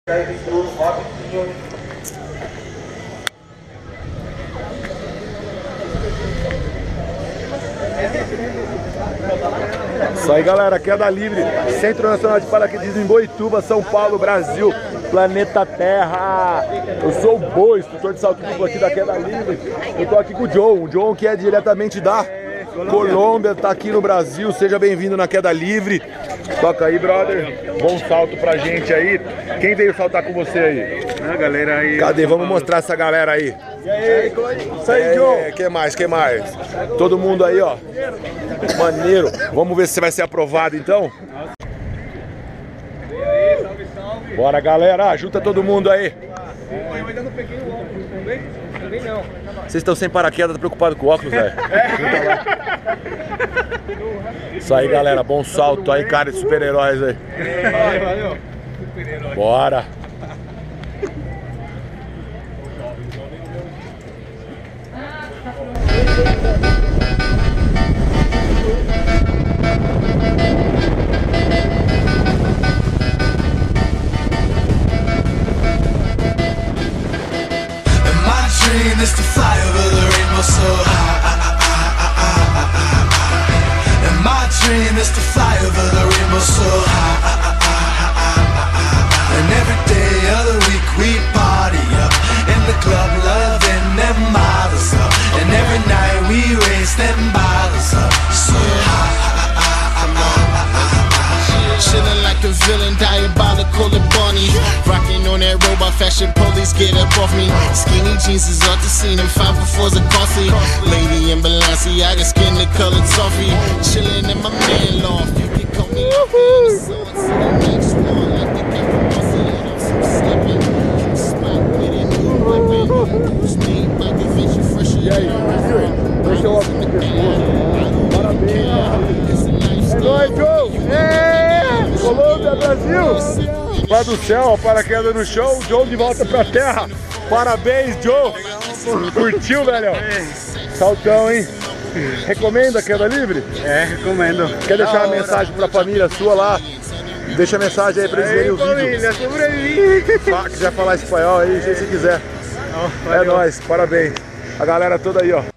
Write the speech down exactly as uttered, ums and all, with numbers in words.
Isso aí, galera, queda livre, Centro Nacional de Paraquedismo em Boituva, São Paulo, Brasil, planeta Terra. Eu sou o Bo, instrutor de salto duplo aqui da queda livre. Eu tô aqui com o John, o John que é diretamente da Colômbia, tá aqui no Brasil. Seja bem-vindo na queda livre. Toca aí, brother. Bom salto pra gente aí. Quem veio saltar com você aí? A galera aí. Cadê? Vamos mostrar essa galera aí. E aí, isso aí, John. Que mais? Que mais? Todo mundo aí, ó. Maneiro. Vamos ver se você vai ser aprovado, então. Bora, galera. Junta todo mundo aí. Eu ainda não peguei o óculos também. Também não. Vocês estão sem paraquedas, tá preocupado com o óculos, velho? Isso aí, galera. Bom salto aí, cara de super-heróis aí. É, valeu. Bora. Is to fly over the rainbow so high. And my dream is to fly over the rainbow so high. And every day of the week we party up in the club, loving them models up. And every night we raise them bottles up so high. Chillin' like a villain, diabolical and bunny. Rockin' on that robot fashion, police get up off me. Skinny jeans is off the scene and five for fours are costly. Lady in Balenciaga, skin the colored toffee. Chillin' in my man loft, you can call me a fan. So the next one, like the game from Barcelona, some steppin'. Spot with a new weapon. Who's me, like a venture fresher. E aí, deixa eu abrir o pescoço. Parabéns. É nóis, Joe! É! Colômbia, Brasil! Pai do céu, paraquedas no chão, Joe de volta pra terra. Parabéns, Joe! Curtiu, velho? Saltão, hein? Recomenda a queda livre? É, recomendo. Quer deixar uma mensagem pra família sua lá? Deixa a mensagem aí pra eles verem o vídeo. Família, sobrevive! Se quiser falar espanhol aí, se quiser. É nóis, parabéns. A galera toda aí, ó.